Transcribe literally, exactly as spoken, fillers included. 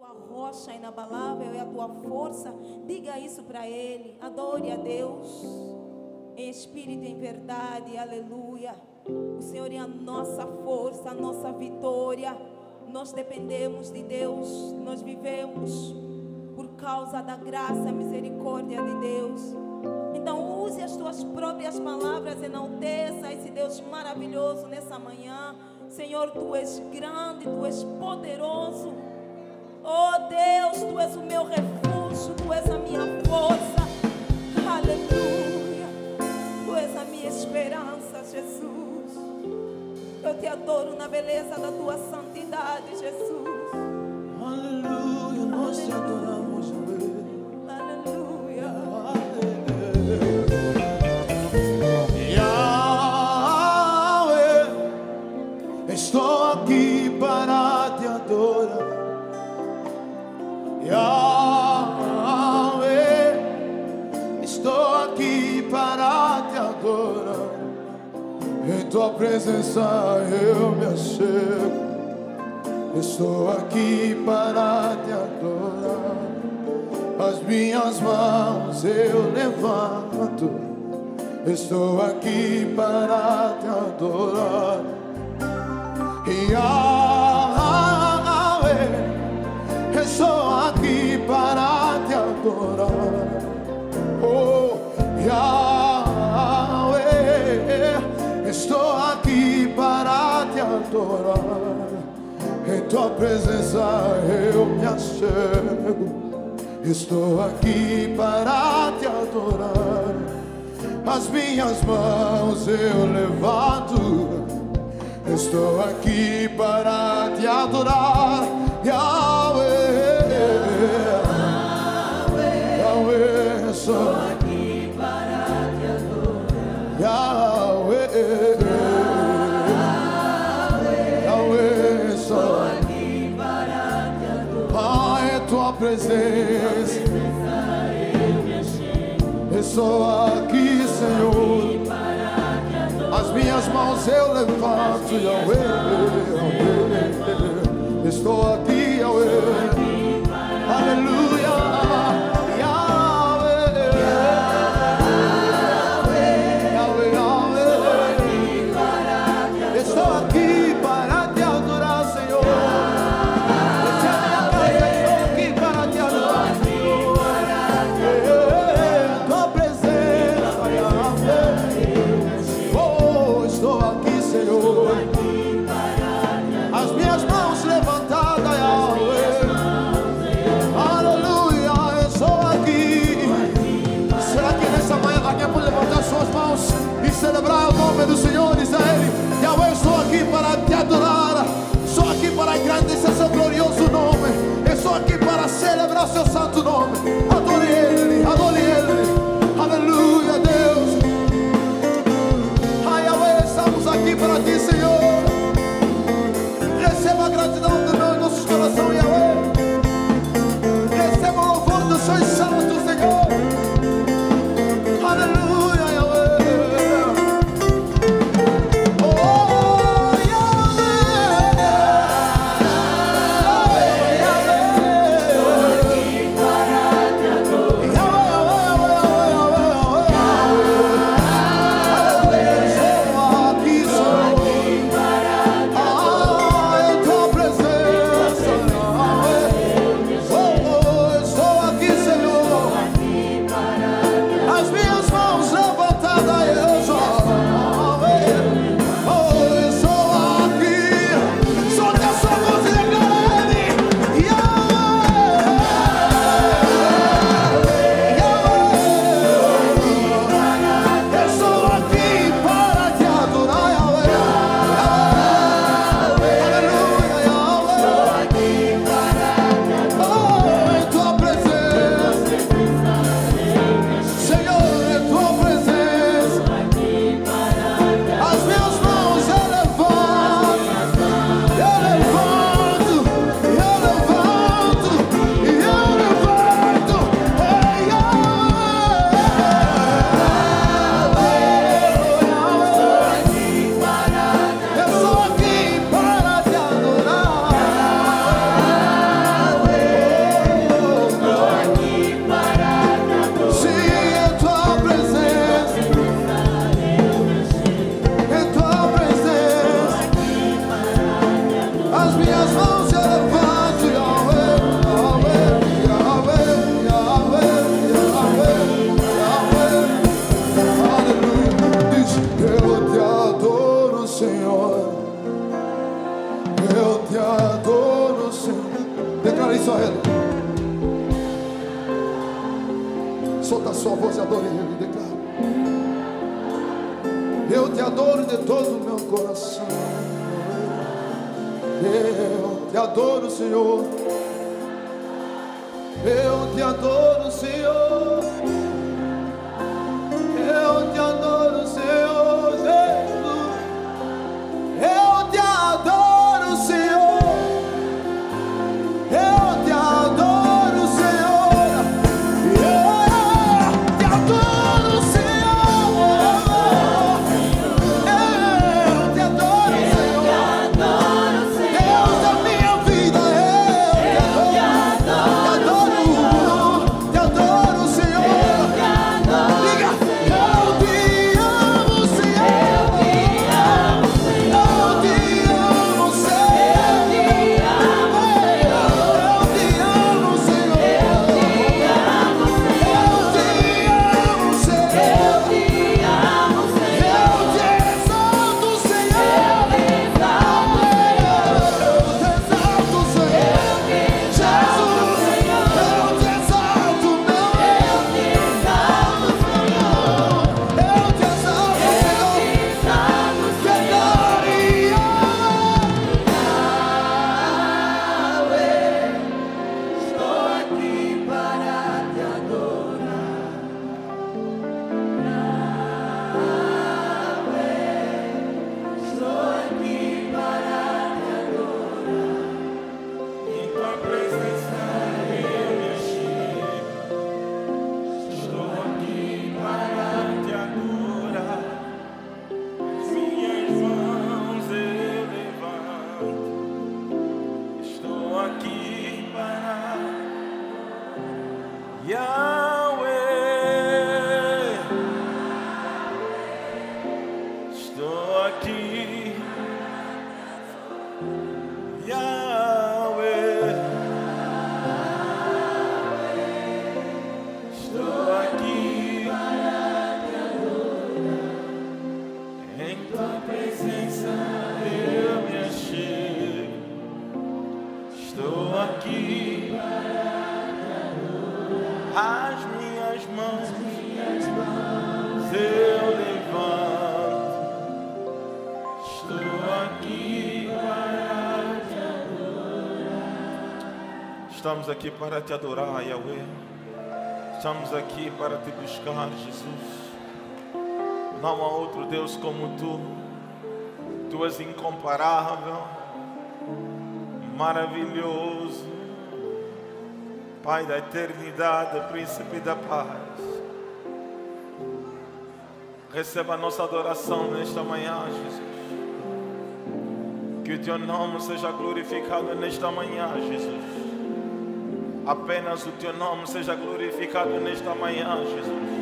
tua rocha inabalável, é a tua força. Diga isso para Ele. Adore a Deus em espírito e em verdade. Aleluia. O Senhor é a nossa força, a nossa vitória. Nós dependemos de Deus. Nós vivemos por causa da graça e misericórdia de Deus. Então use as tuas próprias palavras, enalteça esse Deus maravilhoso nessa manhã. Senhor, Tu és grande, Tu és poderoso. Oh Deus, Tu és o meu refúgio, Tu és a minha força. Aleluia. Tu és a minha esperança, Jesus. Eu Te adoro na beleza da Tua santidade, Jesus. Aleluia, nós Te adoramos, Aleluia. Yahweh, estou aqui para Te adorar. Yahweh, estou aqui para Te adorar. Em Tua presença eu me achego. Estou aqui para Te adorar. As minhas mãos eu levanto. Estou aqui para Te adorar. Yahweh, estou aqui para Te adorar. Oh, Yahweh, estou aqui para Te adorar. Em Tua presença eu me achego. Estou aqui para Te adorar. As minhas mãos eu levanto. Estou aqui para Te adorar. Yahweh, Yahweh, estou aqui para Te adorar. Yahweh, Yahweh, estou aqui para Te adorar. Ah, é Tua presença. Estou aqui, Senhor. As minhas mãos eu levanto, Yahweh, Yahweh. Estou aqui, Yahweh. Aleluia. Yahweh, Yahweh, Yahweh. Estou aqui para Te adorar, Senhor. Essa é a minha casa, estou aqui para Te adorar, Senhor. Tua presença, Yahweh. Oh, estou aqui, Senhor. As minhas mãos levantadas, Yahweh. Declara isso a Ele. Solta a sua voz e adore Ele. Declara: eu te adoro de todo o meu coração. Eu te adoro, Senhor. Eu te adoro, Senhor. Eu te adoro, Senhor Jesus. Eu te adoro, Senhor. Eu te adoro, Senhor. Eu te adoro, Senhor. Eu te adoro, Senhor. Deus da minha vida, eu te adoro. Te adoro, Senhor. Diga: eu te amo, Senhor. Eu te amo, Senhor. Eu te amo, Senhor. Eu te amo, Senhor. Eu te exalto, Senhor. Eu te exalto, Senhor. Jesus, eu te exalto, meu Deus. Eu te exalto, Senhor. Que glória. Estou aqui para te adorar. Estou aqui para te adorar. Em tua presença eu me achego. Estou aqui para te adorar. As minhas mãos eu levanto. Estou aqui para Yahweh. Estou aqui, Yahweh. Estou aqui em tua presença eu me achego. Estou aqui, as minhas mãos eu levanto. Estou aqui para te adorar. Estamos aqui para te adorar, Yahweh. Estamos aqui para te buscar, Jesus. Não há outro Deus como tu. Tu és incomparável, maravilhoso, Pai da eternidade, Príncipe da paz. Receba a nossa adoração nesta manhã, Jesus. Que o teu nome seja glorificado nesta manhã, Jesus. Apenas o teu nome seja glorificado nesta manhã, Jesus.